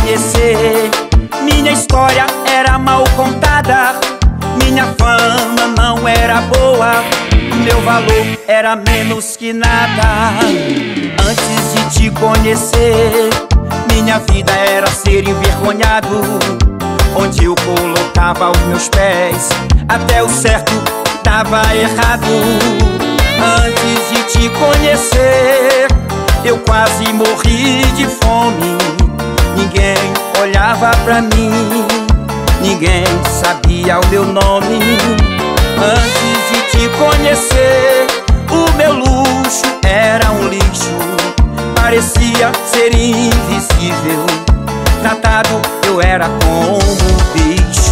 conhecer, minha história era mal contada, minha fama não era boa, meu valor era menos que nada. Antes de te conhecer, minha vida era ser envergonhado. Onde eu colocava os meus pés, até o certo dava errado. Antes de te conhecer, eu quase morri de fome. Ninguém olhava pra mim, ninguém sabia o meu nome. Antes de te conhecer, o meu luxo era um lixo, parecia ser invisível. Tratado eu era como um bicho.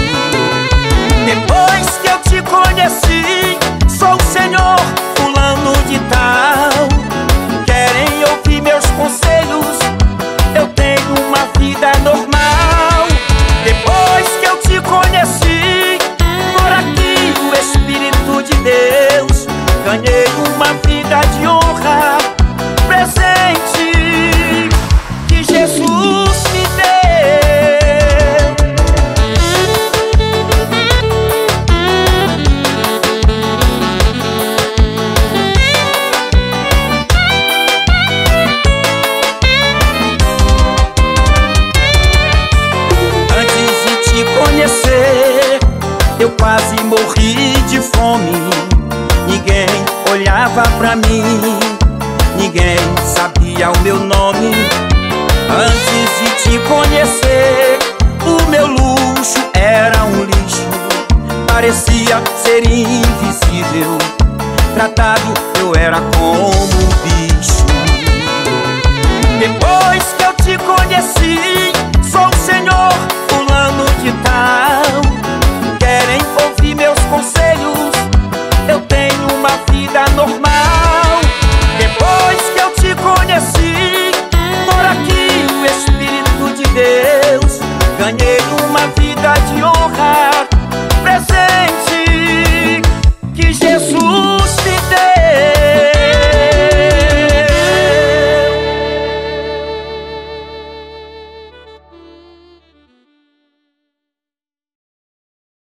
Depois que eu te conheci, sou o senhor fulano de tal. Querem ouvir meus conselhos? Eu tenho uma vida normal. Depois que eu te conheci, mora aqui o Espírito de Deus. Ganhei uma vida de honra, presente que Jesus me deu. Antes de te conhecer, eu quase morri de fome. Ninguém olhava pra mim, ninguém sabia o meu nome. Antes de te conhecer, o meu luxo era um lixo, parecia ser invisível. Tratado eu era como um bicho. Depois que eu te conheci,